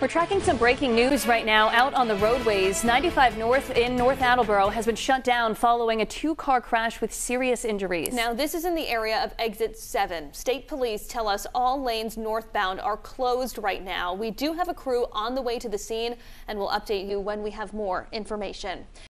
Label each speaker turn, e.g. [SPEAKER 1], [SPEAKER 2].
[SPEAKER 1] We're tracking some breaking news right now out on the roadways. 95 North in North Attleboro has been shut down following a two-car crash with serious injuries.
[SPEAKER 2] Now, this is in the area of exit 7. State police tell us all lanes northbound are closed right now. We do have a crew on the way to the scene, and we'll update you when we have more information.